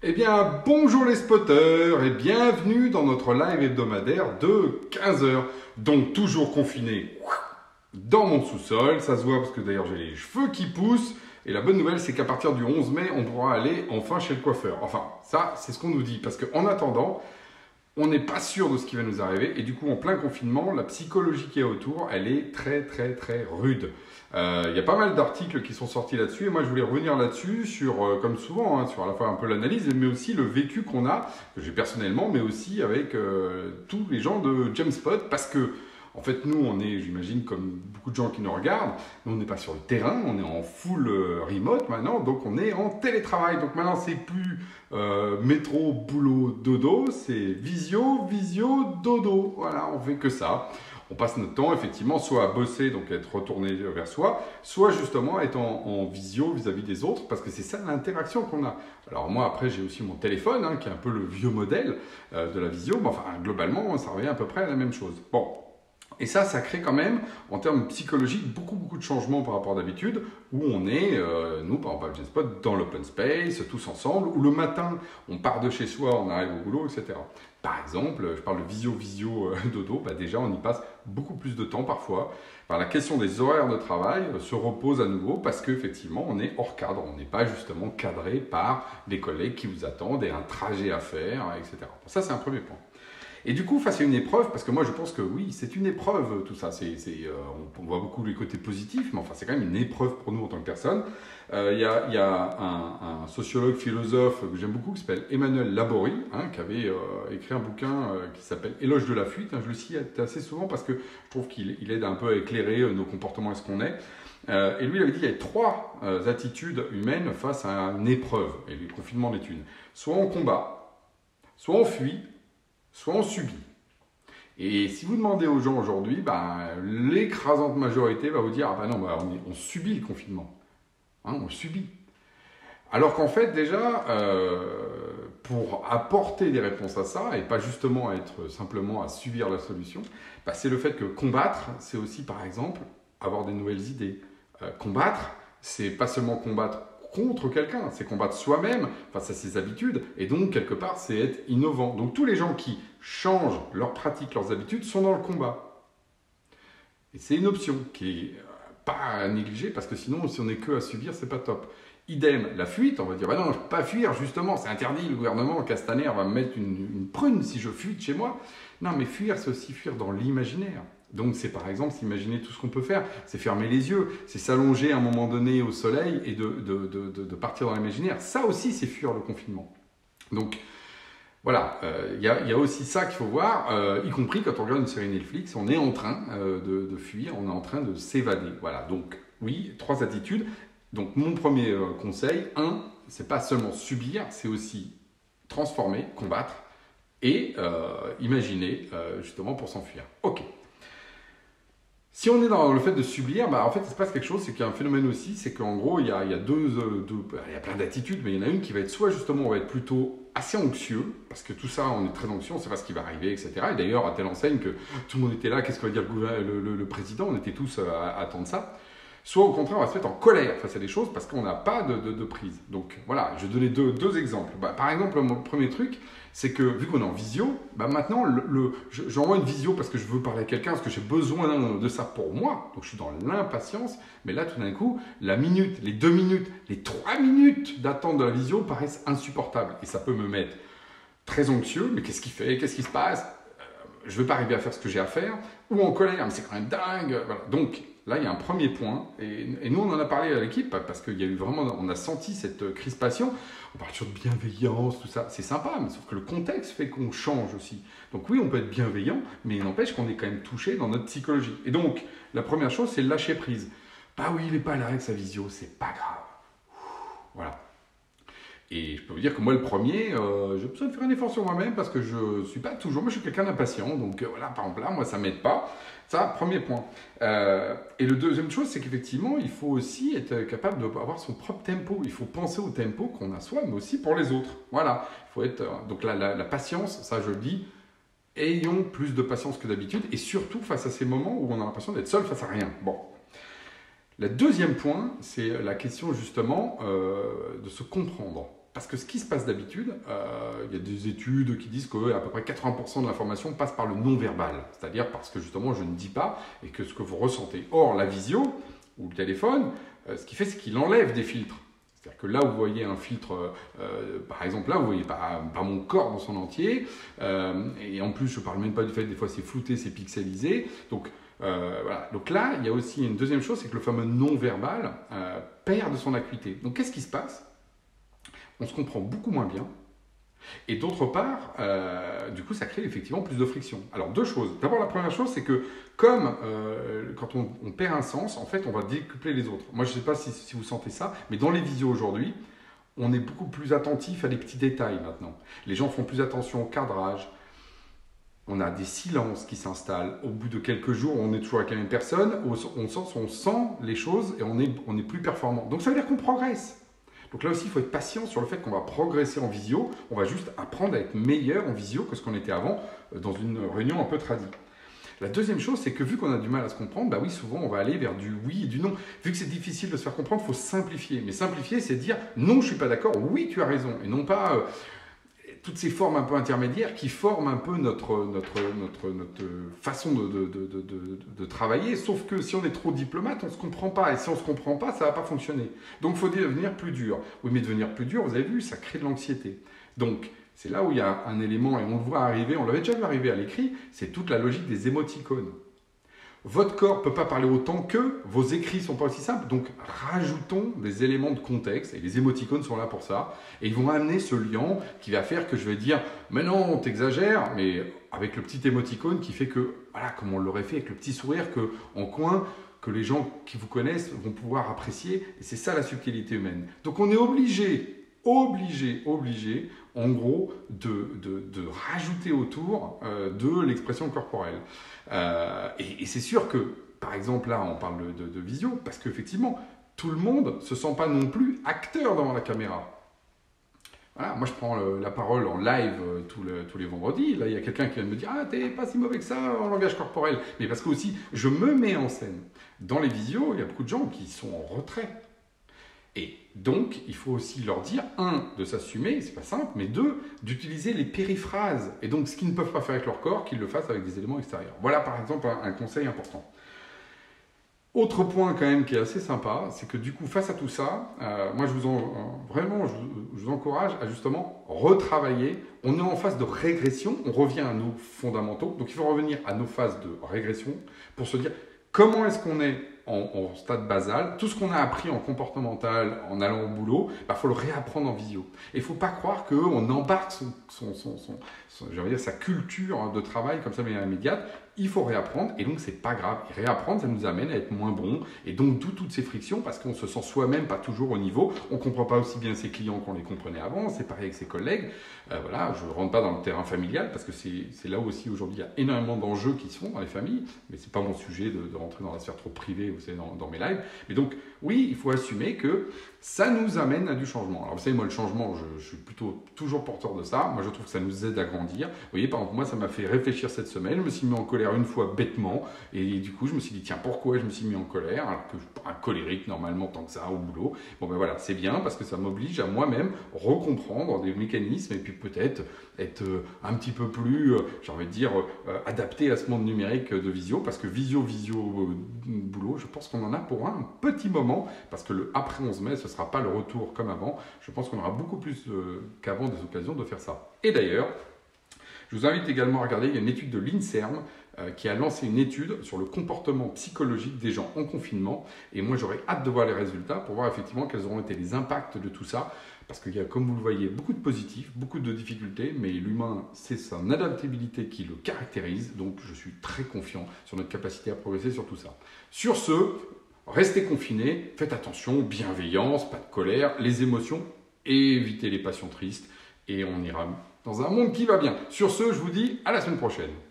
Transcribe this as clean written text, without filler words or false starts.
Eh bien, bonjour les spotters et bienvenue dans notre live hebdomadaire de 15 heures. Donc, toujours confiné dans mon sous-sol. Ça se voit parce que d'ailleurs, j'ai les cheveux qui poussent. Et la bonne nouvelle, c'est qu'à partir du 11 mai, on pourra aller enfin chez le coiffeur. Enfin, ça, c'est ce qu'on nous dit. Parce qu'en attendant, on n'est pas sûr de ce qui va nous arriver. Et du coup, en plein confinement, la psychologie qui est autour, elle est très rude. Il y a pas mal d'articles qui sont sortis là-dessus. Et moi, je voulais revenir là-dessus sur, comme souvent, sur à la fois un peu l'analyse, mais aussi le vécu qu'on a, que j'ai personnellement, mais aussi avec tous les gens de Jamespot. Parce que, en fait, nous, on est, j'imagine, comme beaucoup de gens qui nous regardent, nous, on n'est pas sur le terrain, on est en full remote maintenant, donc on est en télétravail. Donc maintenant, c'est plus métro, boulot, dodo, c'est visio, dodo. Voilà, on fait que ça. On passe notre temps, effectivement, soit à bosser, donc être retourné vers soi, soit justement être en visio vis-à-vis des autres, parce que c'est ça l'interaction qu'on a. Alors moi, après, j'ai aussi mon téléphone, qui est un peu le vieux modèle de la visio, mais enfin, globalement, ça revient à peu près à la même chose. Bon. Et ça crée quand même, en termes psychologiques, beaucoup de changements par rapport à d'habitude, où on est, nous, par exemple, à Jamespot, dans l'open space, tous ensemble, où le matin, on part de chez soi, on arrive au boulot, etc. Par exemple, je parle de visio dodo, déjà, on y passe beaucoup plus de temps parfois. La question des horaires de travail se repose à nouveau parce qu'effectivement, on est hors cadre. On n'est pas justement cadré par des collègues qui vous attendent et un trajet à faire, etc. Ça, c'est un premier point. Et du coup, face à une épreuve, parce que moi je pense que oui, c'est une épreuve tout ça, on voit beaucoup les côtés positifs, mais enfin c'est quand même une épreuve pour nous en tant que personne. Il y a un sociologue, philosophe que j'aime beaucoup qui s'appelle Emmanuel Laborie, qui avait écrit un bouquin qui s'appelle Éloge de la fuite. Je le cite assez souvent parce que je trouve qu'il aide un peu à éclairer nos comportements et ce qu'on est. Et lui, il avait dit qu'il y avait trois attitudes humaines face à une épreuve, et le confinement en est une. Soit on combat, soit on fuit, soit on subit. Et si vous demandez aux gens aujourd'hui, l'écrasante majorité va vous dire « Ah non, on subit le confinement. On le subit. » Alors qu'en fait, déjà, pour apporter des réponses à ça, et pas justement être simplement à subir la solution, c'est le fait que combattre, c'est aussi, par exemple, avoir des nouvelles idées. Combattre, c'est pas seulement combattre contre quelqu'un, c'est combattre soi-même face à ses habitudes, et donc quelque part c'est être innovant. Donc tous les gens qui changent leurs pratiques, leurs habitudes sont dans le combat. Et c'est une option qui est pas à négliger, parce que sinon si on n'est que à subir, c'est pas top. Idem, la fuite, on va dire, non, je ne peux pas fuir, justement, c'est interdit, le gouvernement, Castaner va me mettre une prune si je fuis de chez moi. Non, mais fuir, c'est aussi fuir dans l'imaginaire. Donc c'est par exemple s'imaginer tout ce qu'on peut faire, c'est fermer les yeux, c'est s'allonger à un moment donné au soleil et de partir dans l'imaginaire. Ça aussi c'est fuir le confinement. Donc voilà, il y a aussi ça qu'il faut voir, y compris quand on regarde une série Netflix, on est en train de fuir, on est en train de s'évader. Voilà, donc oui, trois attitudes. Donc mon premier conseil, c'est pas seulement subir, c'est aussi transformer, combattre et imaginer justement pour s'enfuir. Ok. Si on est dans le fait de subir, en fait, il se passe quelque chose, c'est qu'il y a un phénomène aussi, c'est qu'en gros, il y a il y a plein d'attitudes, mais il y en a une qui va être soit justement, on va être plutôt assez anxieux, parce que tout ça, on est très anxieux, on ne sait pas ce qui va arriver, etc. Et d'ailleurs, à telle enseigne que tout le monde était là, qu'est-ce que va dire le président, on était tous à attendre ça. Soit au contraire, on va se mettre en colère face à des choses parce qu'on n'a pas de prise. Donc voilà, je vais donner deux exemples. Par exemple, mon premier truc, c'est que vu qu'on est en visio, maintenant, j'envoie une visio parce que je veux parler à quelqu'un, parce que j'ai besoin de ça pour moi. Donc je suis dans l'impatience. Mais là, tout d'un coup, la minute, les 2 minutes, les 3 minutes d'attente de la visio paraissent insupportables. Et ça peut me mettre très anxieux. Mais qu'est-ce qu'il fait? Qu'est-ce qui se passe? Je ne veux pas arriver à faire ce que j'ai à faire. Ou en colère, mais c'est quand même dingue. Voilà. Donc là, il y a un premier point. Et nous, on en a parlé à l'équipe parce qu'il y a eu vraiment, on a senti cette crispation. On parle toujours de bienveillance, tout ça. C'est sympa, mais sauf que le contexte fait qu'on change aussi. Donc oui, on peut être bienveillant, mais il n'empêche qu'on est quand même touché dans notre psychologie. Et donc, la première chose, c'est lâcher prise. Oui, il n'est pas là avec sa visio, c'est pas grave. Voilà. Et je peux vous dire que moi, le premier, j'ai besoin de faire un effort sur moi-même parce que je ne suis pas toujours, moi je suis quelqu'un d'impatient, donc voilà, par exemple là, moi ça ne m'aide pas. Ça, premier point. Et le deuxième chose, c'est qu'effectivement, il faut aussi être capable d'avoir son propre tempo. Il faut penser au tempo qu'on a soi, mais aussi pour les autres. Voilà. Il faut être, donc la patience, ça je le dis, ayons plus de patience que d'habitude, et surtout face à ces moments où on a l'impression d'être seul face à rien. Bon. Le deuxième point, c'est la question justement de se comprendre. Parce que ce qui se passe d'habitude, il y a des études qui disent qu'à peu près 80% de l'information passe par le non-verbal. C'est-à-dire parce que justement, je ne dis pas et que ce que vous ressentez. Or, la visio ou le téléphone, ce qu'il fait, c'est qu'il enlève des filtres. C'est-à-dire que là où vous voyez un filtre, par exemple là, vous voyez pas mon corps dans son entier. Et en plus, je ne parle même pas du fait que des fois c'est flouté, c'est pixelisé. Donc, voilà. Donc là, il y a aussi une deuxième chose, c'est que le fameux non-verbal perd de son acuité. Donc qu'est-ce qui se passe? On se comprend beaucoup moins bien. Et d'autre part, du coup, ça crée effectivement plus de friction. Alors, deux choses. D'abord, la première chose, c'est que comme quand on perd un sens, en fait, on va décupler les autres. Moi, je ne sais pas si vous sentez ça, mais dans les visios aujourd'hui, on est beaucoup plus attentif à des petits détails maintenant. Les gens font plus attention au cadrage. On a des silences qui s'installent. Au bout de quelques jours, on est toujours avec la même personne. On sent les choses et on est plus performant. Donc, ça veut dire qu'on progresse. Donc là aussi, il faut être patient sur le fait qu'on va progresser en visio. On va juste apprendre à être meilleur en visio que ce qu'on était avant dans une réunion un peu tradie. La deuxième chose, c'est que vu qu'on a du mal à se comprendre, bah oui, souvent on va aller vers du oui et du non. Vu que c'est difficile de se faire comprendre, il faut simplifier. Mais simplifier, c'est dire non, je ne suis pas d'accord, oui, tu as raison. Et non pas toutes ces formes un peu intermédiaires qui forment un peu notre façon de travailler. Sauf que si on est trop diplomate, on ne se comprend pas. Et si on ne se comprend pas, ça ne va pas fonctionner. Donc il faut devenir plus dur. Oui, mais devenir plus dur, vous avez vu, ça crée de l'anxiété. Donc c'est là où il y a un élément, et on le voit arriver, on l'avait déjà vu arriver à l'écrit, c'est toute la logique des émoticônes. Votre corps ne peut pas parler autant que vos écrits ne sont pas aussi simples. Donc, rajoutons des éléments de contexte. Et les émoticônes sont là pour ça. Et ils vont amener ce lien qui va faire que je vais dire « Mais non, t'exagères !» Mais avec le petit émoticône qui fait que, voilà, comme on l'aurait fait avec le petit sourire en coin, que les gens qui vous connaissent vont pouvoir apprécier. Et c'est ça la subtilité humaine. Donc, on est obligé, en gros, de rajouter autour de l'expression corporelle. Et c'est sûr que, par exemple, là, on parle de visio, parce qu'effectivement, tout le monde ne se sent pas non plus acteur devant la caméra. Voilà, moi, je prends la parole en live tous les vendredis. Là, il y a quelqu'un qui vient de me dire « Ah, t'es pas si mauvais que ça en langage corporel. » Mais parce que aussi, je me mets en scène. Dans les visios, il y a beaucoup de gens qui sont en retrait. Et donc, il faut aussi leur dire, de s'assumer, c'est pas simple, mais d'utiliser les périphrases. Et donc, ce qu'ils ne peuvent pas faire avec leur corps, qu'ils le fassent avec des éléments extérieurs. Voilà, par exemple, un conseil important. Autre point quand même qui est assez sympa, c'est que du coup, face à tout ça, moi, je vous encourage à justement retravailler. On est en phase de régression, on revient à nos fondamentaux. Donc, il faut revenir à nos phases de régression pour se dire comment est-ce qu'on est en stade basal, tout ce qu'on a appris en comportemental en allant au boulot, faut le réapprendre en visio. Et il ne faut pas croire qu'on embarque sa culture de travail comme ça, mais immédiate. Il faut réapprendre, et donc c'est pas grave. Et réapprendre, ça nous amène à être moins bon, et donc d'où toutes ces frictions, parce qu'on se sent soi-même pas toujours au niveau, on comprend pas aussi bien ses clients qu'on les comprenait avant, c'est pareil avec ses collègues. Voilà, je ne rentre pas dans le terrain familial, parce que c'est là aussi aujourd'hui, il y a énormément d'enjeux qui se font dans les familles, mais c'est pas mon sujet de rentrer dans la sphère trop privée, vous savez, dans mes lives. Mais donc, oui, il faut assumer que ça nous amène à du changement. Alors vous savez, moi, le changement, je suis plutôt toujours porteur de ça. Moi, je trouve que ça nous aide à grandir. Vous voyez, par exemple, moi, ça m'a fait réfléchir cette semaine. Je me suis mis en colère une fois bêtement. Et du coup, je me suis dit, tiens, pourquoi je me suis mis en colère alors que je ne suis pas un colérique normalement tant que ça au boulot. Bon, ben voilà, c'est bien parce que ça m'oblige à moi-même recomprendre des mécanismes et puis peut-être être un petit peu plus, j'ai envie de dire, adapté à ce monde numérique de visio. Parce que visio, boulot, je pense qu'on en a pour un petit moment. Parce que le après 11 mai, ce ne sera pas le retour comme avant. Je pense qu'on aura beaucoup plus qu'avant des occasions de faire ça. Et d'ailleurs, je vous invite également à regarder, il y a une étude de l'INSERM qui a lancé une étude sur le comportement psychologique des gens en confinement. Et moi, j'aurais hâte de voir les résultats pour voir effectivement quels auront été les impacts de tout ça. Parce qu'il y a, comme vous le voyez, beaucoup de positifs, beaucoup de difficultés, mais l'humain, c'est son adaptabilité qui le caractérise. Donc, je suis très confiant sur notre capacité à progresser sur tout ça. Sur ce, restez confinés, faites attention, bienveillance, pas de colère, les émotions, évitez les passions tristes et on ira dans un monde qui va bien. Sur ce, je vous dis à la semaine prochaine.